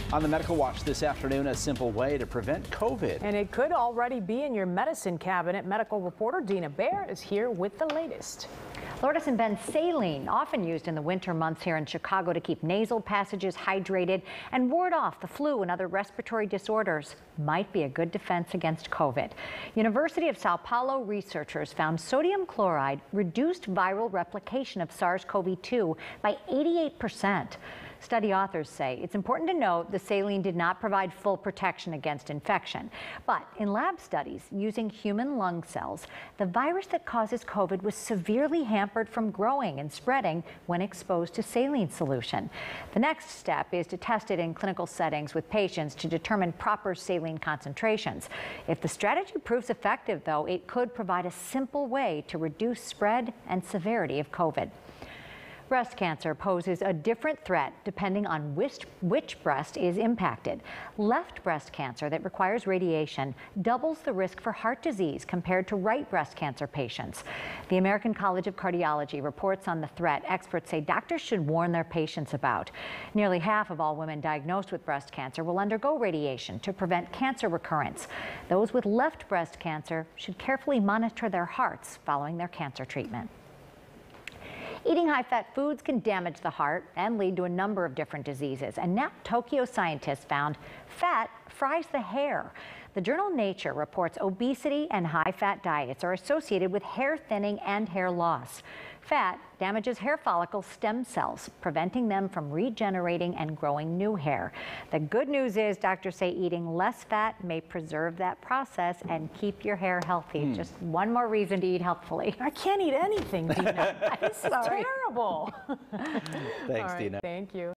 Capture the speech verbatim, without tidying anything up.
On the Medical Watch this afternoon, a simple way to prevent COVID. And it could already be in your medicine cabinet. Medical reporter Dina Bear is here with the latest. Lourdes and Ben, saline, often used in the winter months here in Chicago to keep nasal passages hydrated and ward off the flu and other respiratory disorders, might be a good defense against COVID. University of Sao Paulo researchers found sodium chloride reduced viral replication of SARS CoV two by eighty-eight percent. Study authors say it's important to note the saline did not provide full protection against infection. But in lab studies using human lung cells, the virus that causes COVID was severely hampered from growing and spreading when exposed to saline solution. The next step is to test it in clinical settings with patients to determine proper saline concentrations. If the strategy proves effective, though, it could provide a simple way to reduce spread and severity of COVID. Breast cancer poses a different threat depending on which, which breast is impacted. Left breast cancer that requires radiation doubles the risk for heart disease compared to right breast cancer patients. The American College of Cardiology reports on the threat experts say doctors should warn their patients about. Nearly half of all women diagnosed with breast cancer will undergo radiation to prevent cancer recurrence. Those with left breast cancer should carefully monitor their hearts following their cancer treatment. Eating high-fat foods can damage the heart and lead to a number of different diseases. And now Tokyo scientists found fat fries the hair. The journal Nature reports obesity and high-fat diets are associated with hair thinning and hair loss. Fat damages hair follicle stem cells, preventing them from regenerating and growing new hair. The good news is doctors say eating less fat may preserve that process and keep your hair healthy. Mm. Just one more reason to eat healthfully. I can't eat anything, Dina. This is terrible. Thanks, All right, Dina. Thank you.